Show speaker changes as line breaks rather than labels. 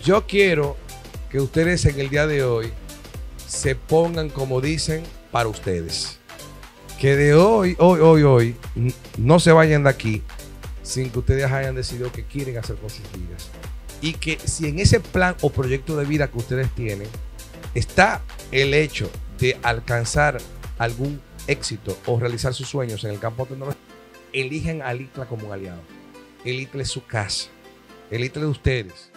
Yo quiero que ustedes en el día de hoy se pongan, como dicen, para ustedes. Que de hoy, no se vayan de aquí sin que ustedes hayan decidido qué quieren hacer con sus vidas. Y que si en ese plan o proyecto de vida que ustedes tienen está el hecho de alcanzar algún éxito o realizar sus sueños en el campo tecnológico, elijan al ITLA como un aliado. El ITLA es su casa. El ITLA es de ustedes.